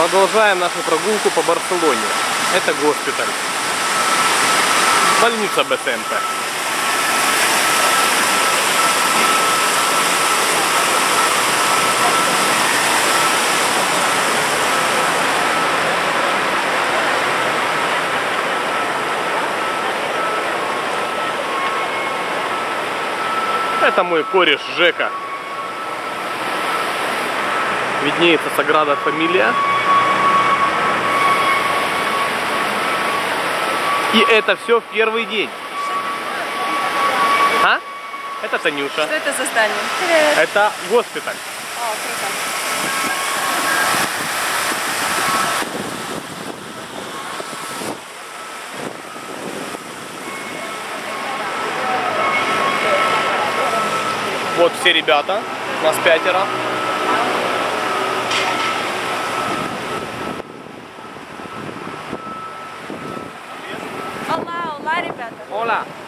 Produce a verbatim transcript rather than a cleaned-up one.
Продолжаем нашу прогулку по Барселоне. Это госпиталь. Больница БСМП. Это мой кореш Жека. Виднеется Саграда Фамилия. И это все в первый день. А? Это Танюша. Что это за здание? Привет. Это госпиталь. О, круто. Вот все ребята. Нас пятеро. Olá, olá, ребята. Оля.